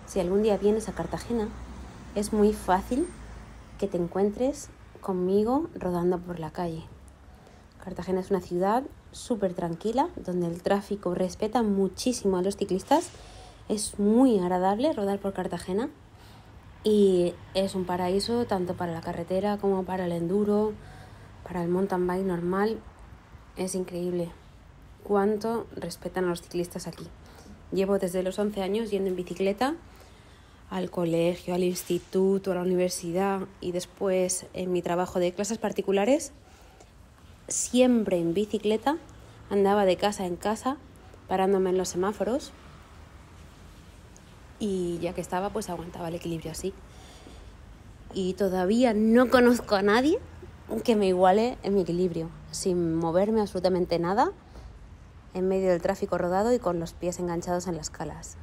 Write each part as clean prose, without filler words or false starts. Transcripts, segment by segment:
Si algún día vienes a Cartagena, es muy fácil que te encuentres conmigo rodando por la calle. Cartagena es una ciudad súper tranquila, donde el tráfico respeta muchísimo a los ciclistas. Es muy agradable rodar por Cartagena y es un paraíso tanto para la carretera como para el enduro, para el mountain bike normal. Es increíble cuánto respetan a los ciclistas aquí. Llevo desde los 11 años yendo en bicicleta al colegio, al instituto, a la universidad y después en mi trabajo de clases particulares, siempre en bicicleta. Andaba de casa en casa parándome en los semáforos y ya que estaba, pues aguantaba el equilibrio así. Y todavía no conozco a nadie que me iguale en mi equilibrio, sin moverme absolutamente nada, en medio del tráfico rodado y con los pies enganchados en las calas.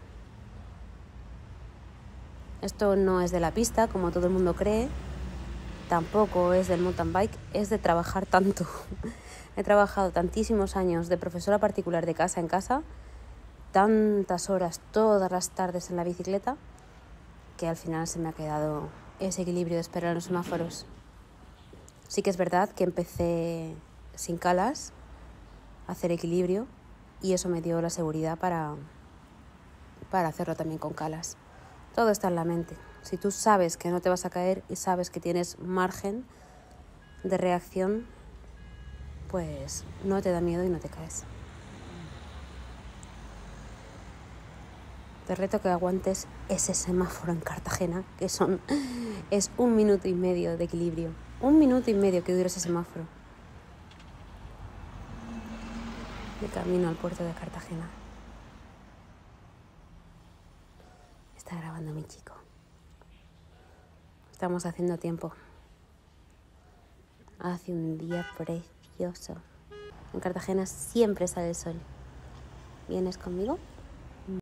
Esto no es de la pista, como todo el mundo cree, tampoco es del mountain bike, es de trabajar tanto. He trabajado tantísimos años de profesora particular de casa en casa, tantas horas todas las tardes en la bicicleta, que al final se me ha quedado ese equilibrio de esperar en los semáforos. Sí que es verdad que empecé sin calas a hacer equilibrio y eso me dio la seguridad para hacerlo también con calas. Todo está en la mente. Si tú sabes que no te vas a caer y sabes que tienes margen de reacción, pues no te da miedo y no te caes. Te reto que aguantes ese semáforo en Cartagena, que es 1 minuto y medio de equilibrio. 1 minuto y medio que dura ese semáforo. De camino al puerto de Cartagena. Está grabando mi chico. Estamos haciendo tiempo. Hace un día precioso. En Cartagena siempre sale el sol. ¿Vienes conmigo?